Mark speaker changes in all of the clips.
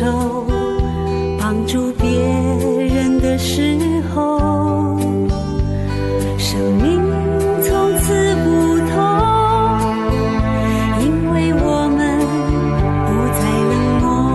Speaker 1: 手，帮助别人的时候，生命从此不同，因为我们不再冷漠。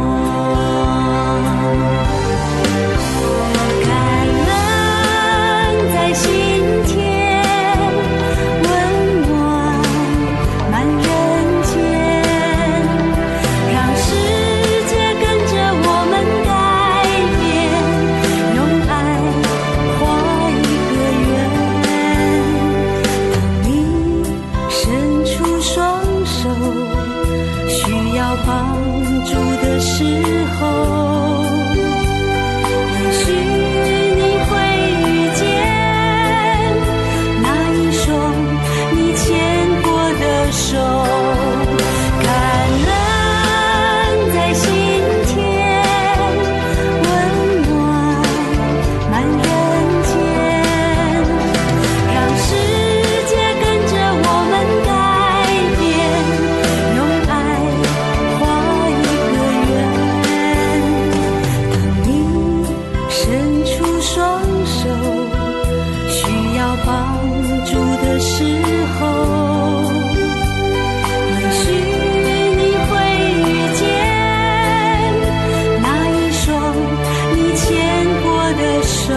Speaker 1: 感恩在心田温暖满人间，让世界跟着我们改变，用爱画一个圆。当你伸出双手，需要帮助的时候，也许你会遇见那一双你牵过的手。感恩在心田温暖满人间，让世界跟着我们改变，用爱画一个圆。当你伸出双手，需要帮助的时候，也许你会遇见那一双你牵过的手。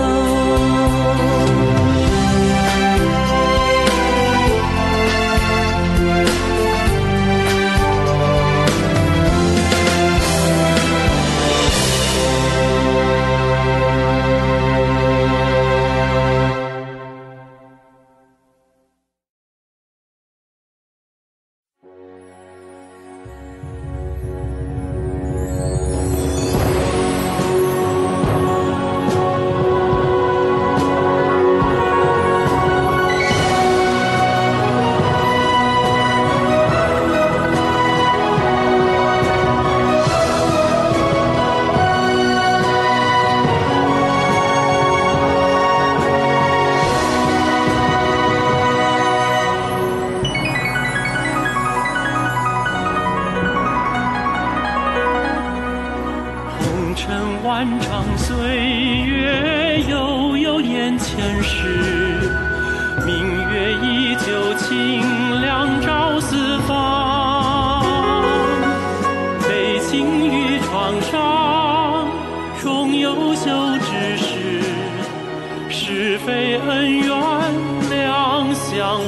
Speaker 2: 红尘万丈岁月，悠悠眼前事。明月依旧清凉照四方。悲情于床上，终有休之时。是非恩怨两相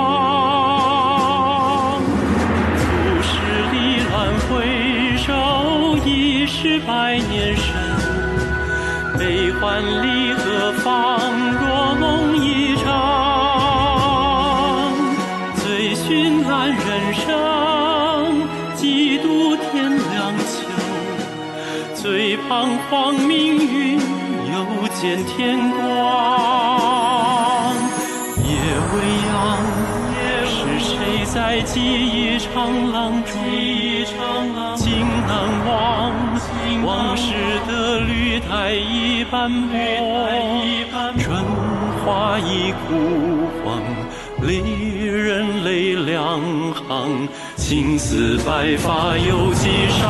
Speaker 2: 忘。浮世离乱回首，已是百年身。悲欢离合方若梦一场。醉寻安人生，几度天凉秋。最彷徨命运，又见天光。夜未央，是谁在记忆长廊中？竟难忘，往事的履带已斑驳。春花已枯黄，离人泪两行。青丝白发有几少？